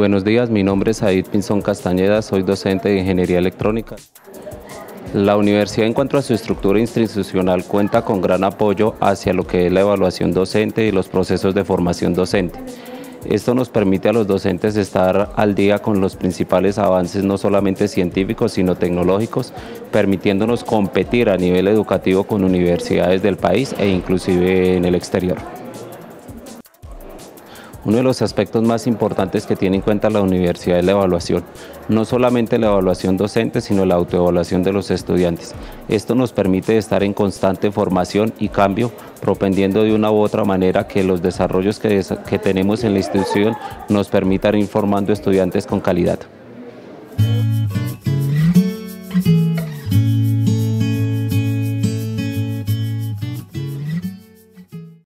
Buenos días, mi nombre es Said Pinzón Castañeda, soy docente de Ingeniería Electrónica. La universidad, en cuanto a su estructura institucional, cuenta con gran apoyo hacia lo que es la evaluación docente y los procesos de formación docente. Esto nos permite a los docentes estar al día con los principales avances, no solamente científicos, sino tecnológicos, permitiéndonos competir a nivel educativo con universidades del país e inclusive en el exterior. Uno de los aspectos más importantes que tiene en cuenta la universidad es la evaluación. No solamente la evaluación docente, sino la autoevaluación de los estudiantes. Esto nos permite estar en constante formación y cambio, propendiendo de una u otra manera que los desarrollos que tenemos en la institución nos permitan ir formando estudiantes con calidad.